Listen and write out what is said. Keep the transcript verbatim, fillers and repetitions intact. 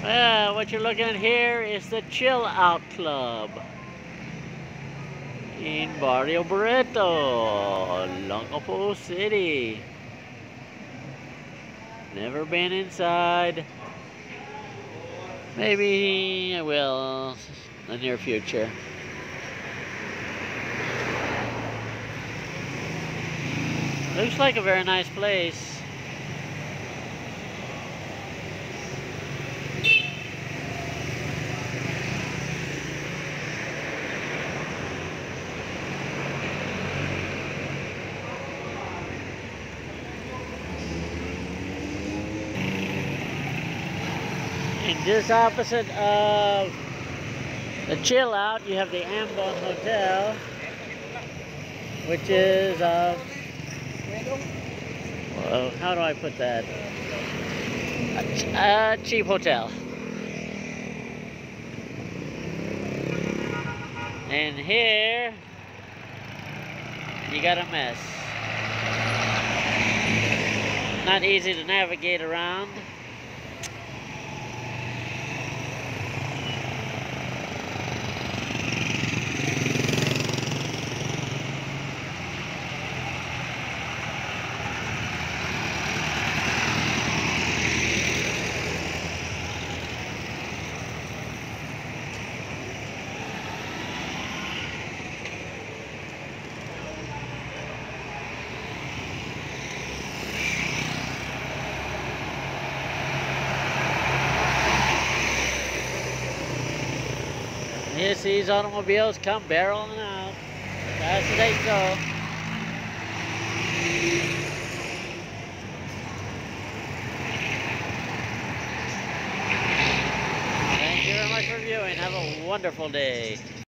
Well, what you're looking at here is the Chill Out Club in Barrio Barretto, Olongapo City. Never been inside. Maybe I will in the near future. Looks like a very nice place. And just opposite of the Chill Out, you have the Ambon Hotel, which is uh, well, how do I put that? A, a cheap hotel. And here you got a mess. Not easy to navigate around. Yes, these automobiles come barreling out fast as they go. Thank you very much for viewing. Have a wonderful day.